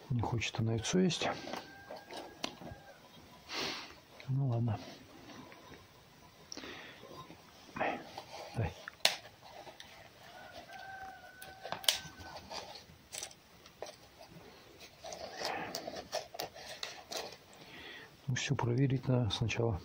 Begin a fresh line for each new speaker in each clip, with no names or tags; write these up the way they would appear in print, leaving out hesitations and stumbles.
Не хочет она яйцо есть. Ну ладно. Дай. Ну все, проверить надо сначала.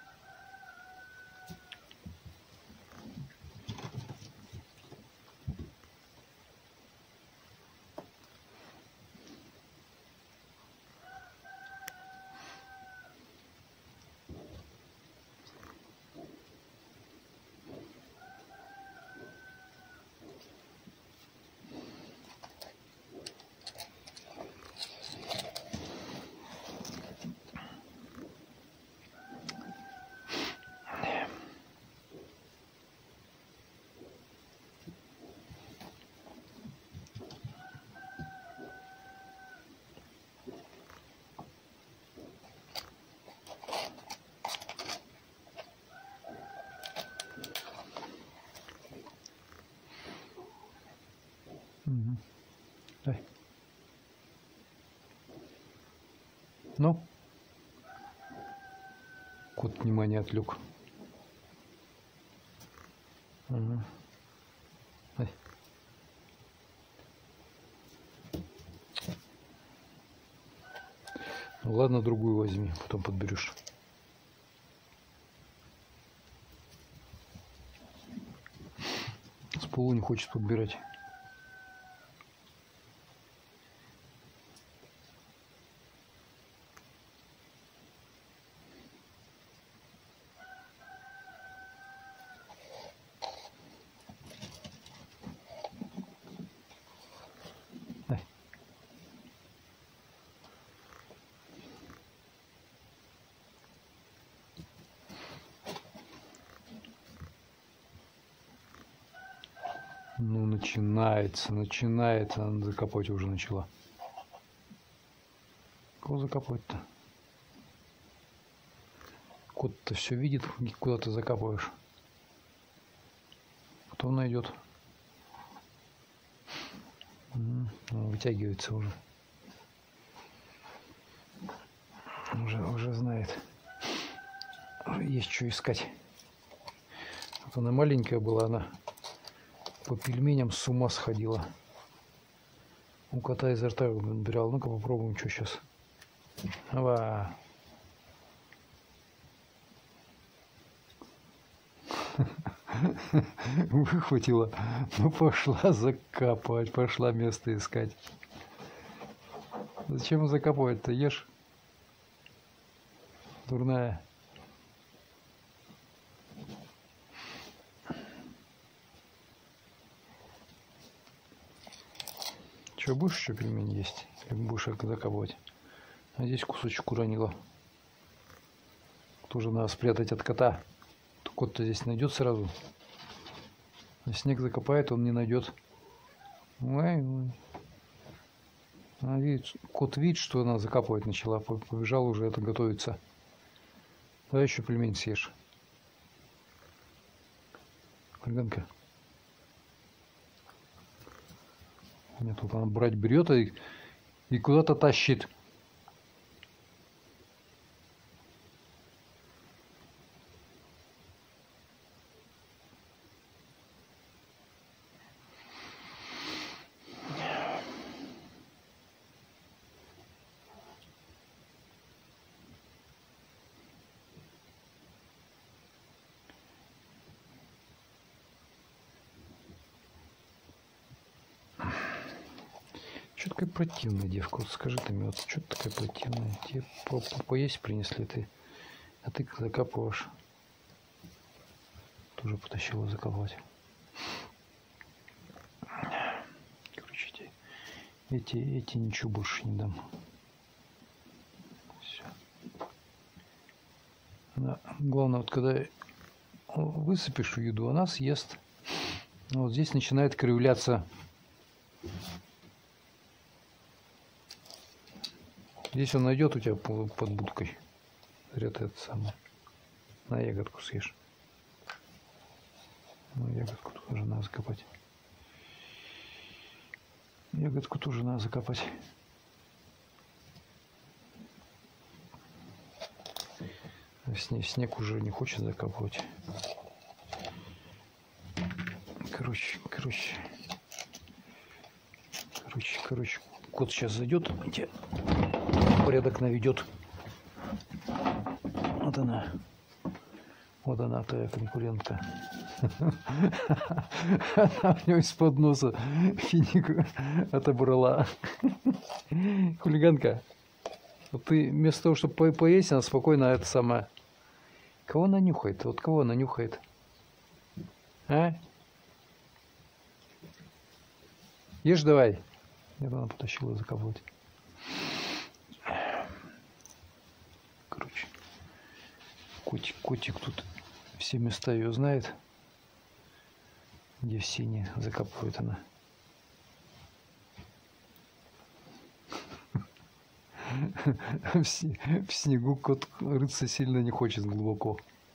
Угу. Дай. Ну, кот внимание отвлек. Угу. Дай. Ну ладно, другую возьми, потом подберешь. С полу не хочет подбирать. Ну, начинается, она закапывать уже начала. Кого закапывать-то? Кот-то все видит, куда ты закапываешь. Кто найдет? Вытягивается уже. Уже знает. Уже есть что искать. Вот она маленькая была, она по пельменям с ума сходила. У кота изо рта набирал. Ну-ка попробуем, что сейчас. Ава. Выхватила. Ну пошла закапывать, пошла место искать. Зачем закапывать-то? Ешь. Дурная. Что, будешь еще пельмени есть? Или будешь закапывать? А здесь кусочек уронила. Тоже надо спрятать от кота. Кот-то здесь найдет сразу. А снег закопает, он не найдет. Ой, ой. Кот видит, что она закапывать начала. Побежал уже это готовится. Давай еще пельмень съешь. Ольганка. Нет, тут она брать берет и куда-то тащит. Что такая противная девка? Вот скажи ты мне, вот что ты такая противная? Тебе поесть принесли ты, а ты закапываешь. Тоже потащила закопать. Короче, эти ничего больше не дам. Все. Главное, вот когда высыпешь еду, она съест. Вот здесь начинает кривляться. Здесь он найдет у тебя под будкой. Зря ты это самое. На ягодку съешь. Ну, ягодку тоже надо закопать. Ягодку тоже надо закопать. снег уже не хочет закапывать. Короче, кот сейчас зайдет, порядок наведет. Вот она, твоя конкурентка. Она у него из-под носа финик отобрала. Хулиганка. Вот ты вместо того, чтобы поесть, она спокойно это самое. Кого она нюхает? Вот кого она нюхает? А? Ешь давай. Нет, она потащила закапывать. Короче, котик тут все места ее знает, где в сене закапывает она. В снегу кот рыться сильно не хочет глубоко.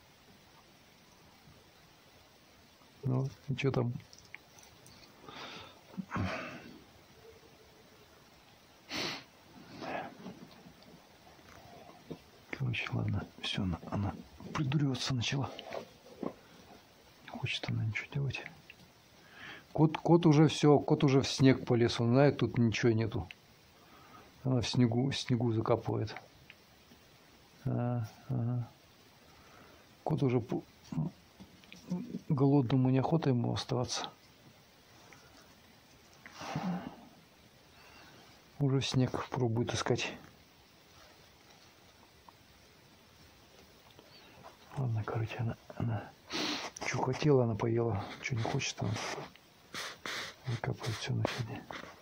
Ну, и что там? Короче, ладно, все, она придуриваться начала. Не хочет она ничего делать. Кот уже все, кот уже в снег полез, он знает, тут ничего нету. Она в снегу закапывает. Ага. Кот уже голодному, неохота ему оставаться. Уже снег пробует искать. Ладно, короче, она что хотела, она поела, что не хочет, она закапывает все на фине.